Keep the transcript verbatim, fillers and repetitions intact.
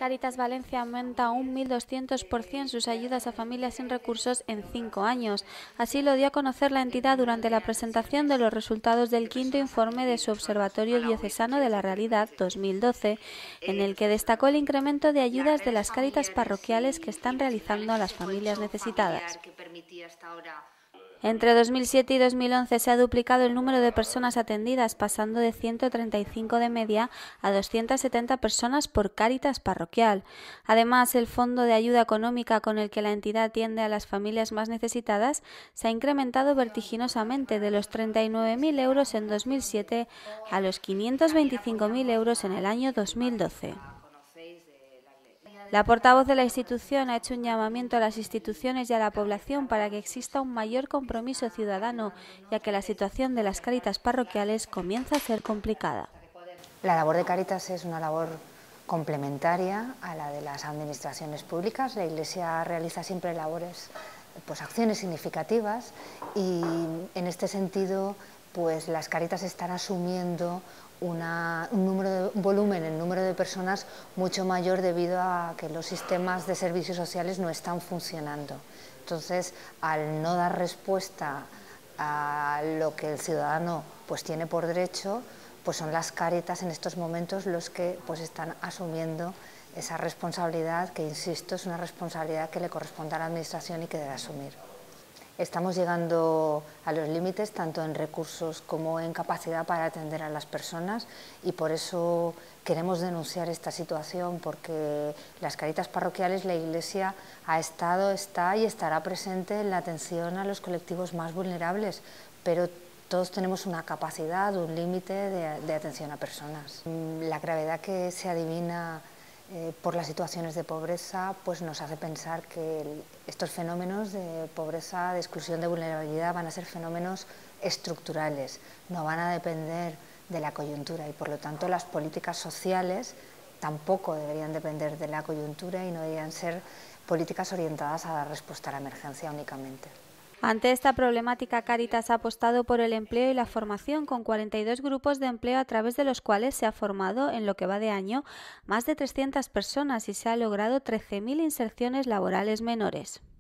Cáritas Valencia aumenta un mil doscientos por ciento sus ayudas a familias sin recursos en cinco años. Así lo dio a conocer la entidad durante la presentación de los resultados del quinto informe de su Observatorio Diocesano de la Realidad dos mil doce, en el que destacó el incremento de ayudas de las Cáritas parroquiales que están realizando a las familias necesitadas. Entre dos mil siete y dos mil once se ha duplicado el número de personas atendidas, pasando de ciento treinta y cinco de media a doscientas setenta personas por Cáritas parroquial. Además, el fondo de ayuda económica con el que la entidad atiende a las familias más necesitadas se ha incrementado vertiginosamente de los treinta y nueve mil euros en dos mil siete a los quinientos veinticinco mil euros en el año dos mil doce. La portavoz de la institución ha hecho un llamamiento a las instituciones y a la población para que exista un mayor compromiso ciudadano, ya que la situación de las Cáritas parroquiales comienza a ser complicada. La labor de Cáritas es una labor complementaria a la de las administraciones públicas. La Iglesia realiza siempre labores, pues acciones significativas, y en este sentido pues las Cáritas están asumiendo una, un, número de, un volumen en número de personas mucho mayor debido a que los sistemas de servicios sociales no están funcionando. Entonces, al no dar respuesta a lo que el ciudadano pues tiene por derecho, pues son las Cáritas en estos momentos los que pues están asumiendo esa responsabilidad que, insisto, es una responsabilidad que le corresponde a la Administración y que debe asumir. Estamos llegando a los límites tanto en recursos como en capacidad para atender a las personas, y por eso queremos denunciar esta situación, porque las Cáritas parroquiales, la Iglesia ha estado, está y estará presente en la atención a los colectivos más vulnerables, pero todos tenemos una capacidad, un límite de, de atención a personas. La gravedad que se adivina Eh, por las situaciones de pobreza pues nos hace pensar que el, estos fenómenos de pobreza, de exclusión, de vulnerabilidad van a ser fenómenos estructurales, no van a depender de la coyuntura, y por lo tanto las políticas sociales tampoco deberían depender de la coyuntura y no deberían ser políticas orientadas a dar respuesta a la emergencia únicamente. Ante esta problemática, Cáritas ha apostado por el empleo y la formación, con cuarenta y dos grupos de empleo a través de los cuales se ha formado, en lo que va de año, más de trescientas personas, y se ha logrado trece mil inserciones laborales menores.